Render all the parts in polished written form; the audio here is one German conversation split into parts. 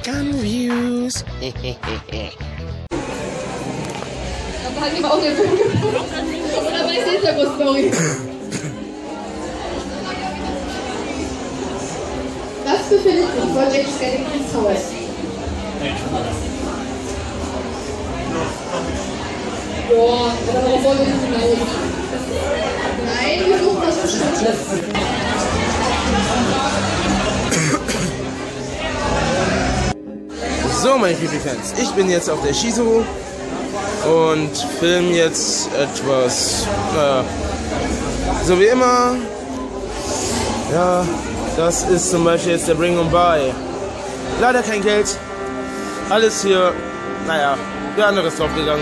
Confused. Aber halt immer auch eine Bühne. Oder meine Hintergrundstory. Das befinde ich mich. Ich wollte echt gerne ins Haus. Boah, aber darauf wollen wir nicht hinaus. Nein, wir suchen das bestimmt. So, meine Pipi-Fans, ich bin jetzt auf der Shizu und filme jetzt etwas, so wie immer. Ja, das ist zum Beispiel jetzt der Bring 'em By. Leider kein Geld, alles hier, naja, wer anderes draufgegangen.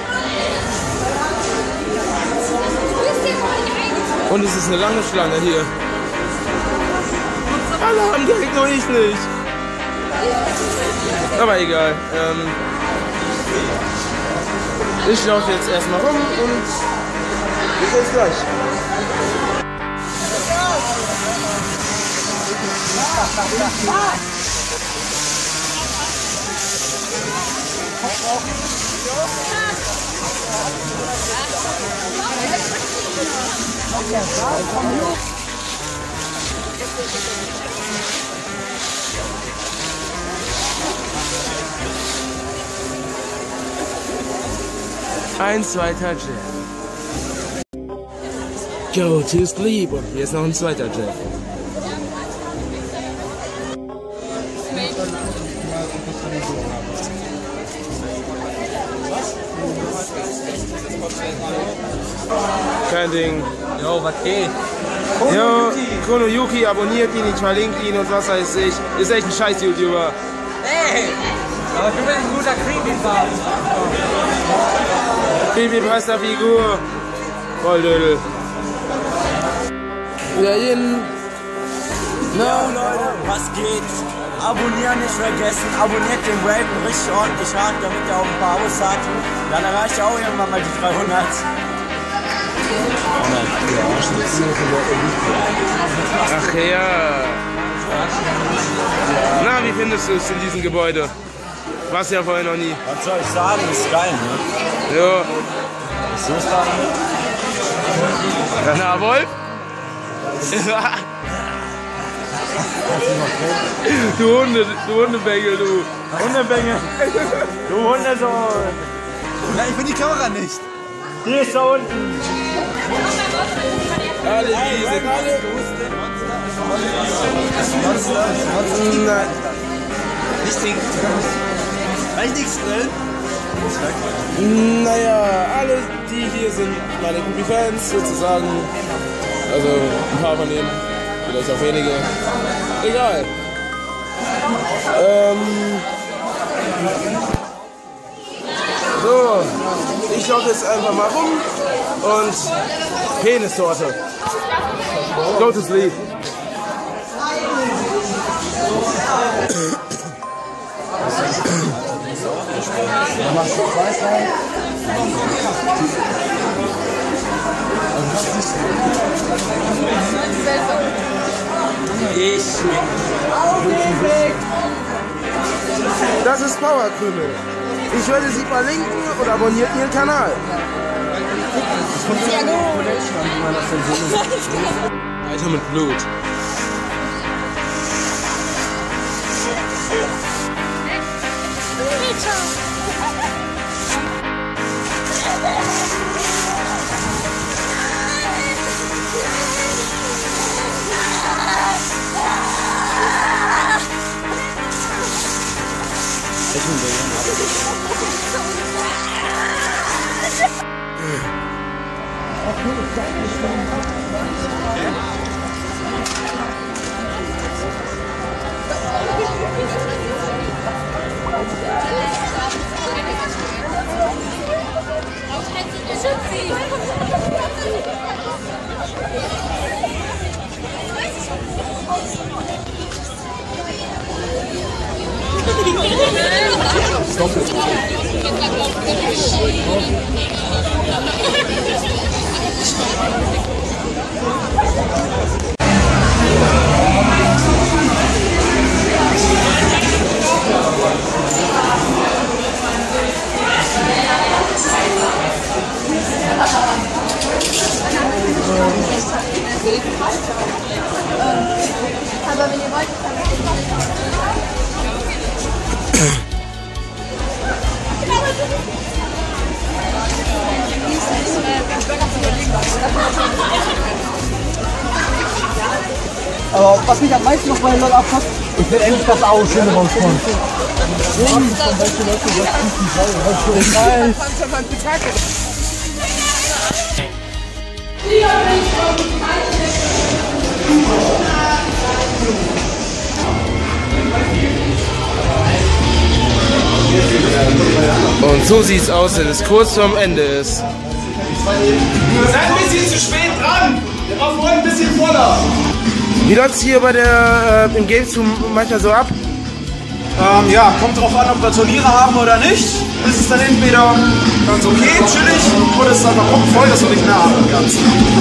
Und es ist eine lange Schlange hier. Alle haben Geld, nur ich nicht. Aber egal. Ich laufe jetzt erstmal rum und bis jetzt gleich. Ein zweiter Jeff. Go to sleep. Und hier ist noch ein zweiter Jeff. Kein Ding. Jo, was geht? Jo, Chronoyuki, abonniert ihn, ich verlinke ihn und was weiß ich. Ist echt ein scheiß YouTuber. Ey! Aber du bist ein guter Creepy-Bart. Creepypasta Figur. Volldödel. Ja, jeden. Ja, Leute, was geht? Abonnieren nicht vergessen. Abonniert den Raven richtig ordentlich hart, damit er auch ein paar Abos hat. Dann erreicht er auch irgendwann mal die 300. Ach ja. Na, wie findest du es in diesem Gebäude? Warst ja vorher noch nie. Was soll ich sagen? Ist geil, ne? Ja. So ist das. Na, Wolf? Du Hundebengel, du. Hundebengel. Du Hundesohn. Nein, ich bin die Kamera nicht. Die ist da unten. Alle diese. Nein. Nicht trinken. Kann ich nichts drin? Naja, alle die hier sind meine Kubi-Fans sozusagen. Also ein paar von denen, vielleicht auch wenige. Egal. So, ich laufe jetzt einfach mal rum und Penistorte. Go to sleep. Das ist Powerkrümel. Ich würde Sie verlinken und abonniert Ihren Kanal. Sehr gut. Weiter mit Blut. was mich am meisten noch bei den Leuten abpasst, ich will endlich das Auge schön rauskommen. Und so sieht's aus, wenn es kurz vorm Ende ist. Wir sind ein bisschen zu spät dran. Wir brauchen ein bisschen voller. Wie läuft's hier bei der im Gamesroom manchmal so ab? Ja, kommt drauf an, ob wir Turniere haben oder nicht. Ist es dann entweder ganz okay, chillig, oder ist es einfach voll, dass wir nicht mehr haben kannst.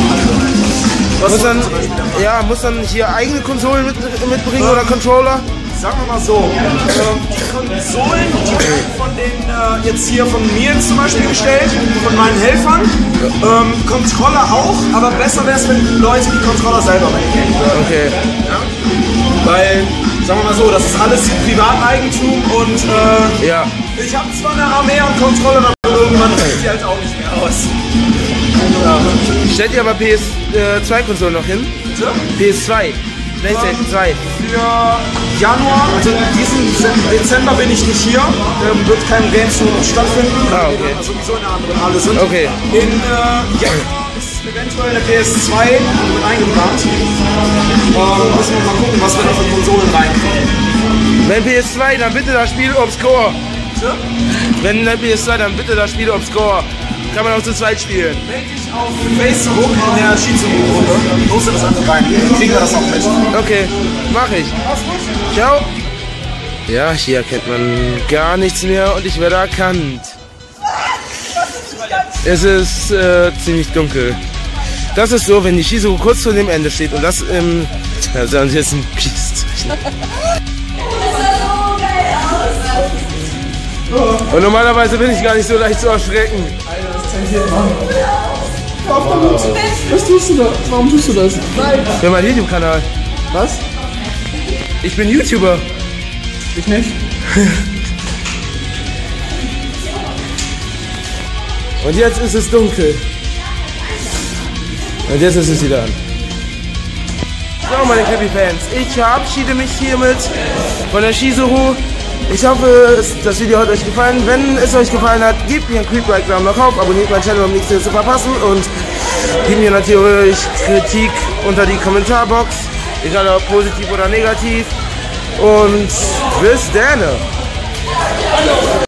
Muss dann hier eigene Konsolen mitbringen oder Controller? Sagen wir mal so, die Konsolen, die werden von den, jetzt hier von mir zum Beispiel gestellt, von meinen Helfern. Controller auch, aber besser wäre es, wenn Leute die Controller selber mitnehmen würden. Okay. Ja? Weil, sagen wir mal so, das ist alles Privateigentum und ja. Ich habe zwar eine Armee und Controller, aber irgendwann reicht die halt auch nicht mehr aus. Ja. Stellt ihr aber PS2-Konsolen noch hin? Bitte? PS2. PlayStation 2. Für Januar, also diesen Dezember bin ich nicht hier, wird kein Gamesroom stattfinden. Ah, okay. Also sowieso in der anderen Halle sind. Okay. In Januar ist eventuell eine PS2 mit eingeplant. Müssen wir mal gucken, was wir da für Konsolen reinkommen. Wenn PS2, dann bitte das Spiel Obscore. Bitte? Wenn PS2, dann bitte das Spiel Obscore. Kann man auch zu zweit spielen. Meld dich auf Facebook in der Schiedsrichtergruppe. Poste das einfach rein. Kriegen wir das auch mit. Okay, mach ich. Ciao. Ja, hier erkennt man gar nichts mehr und ich werde erkannt. Es ist ziemlich dunkel. Das ist so, wenn die Shizuru kurz vor dem Ende steht und das im... Ja, sagen Sie jetzt ein Biest. Und normalerweise bin ich gar nicht so leicht zu erschrecken. Was tust du da? Warum tust du das? Für meinen YouTube-Kanal. Was? Ich bin YouTuber. Ich nicht. Und jetzt ist es dunkel. Und jetzt ist es wieder an. So, meine Creepy-Fans, ich verabschiede mich hiermit von der Shizuru. Ich hoffe, das Video hat euch gefallen. Wenn es euch gefallen hat, gebt mir einen Creep-Like-Daumen nach oben, abonniert meinen Channel, um nichts mehr zu verpassen und gebt mir natürlich Kritik unter die Kommentarbox, egal ob positiv oder negativ. Und bis dann!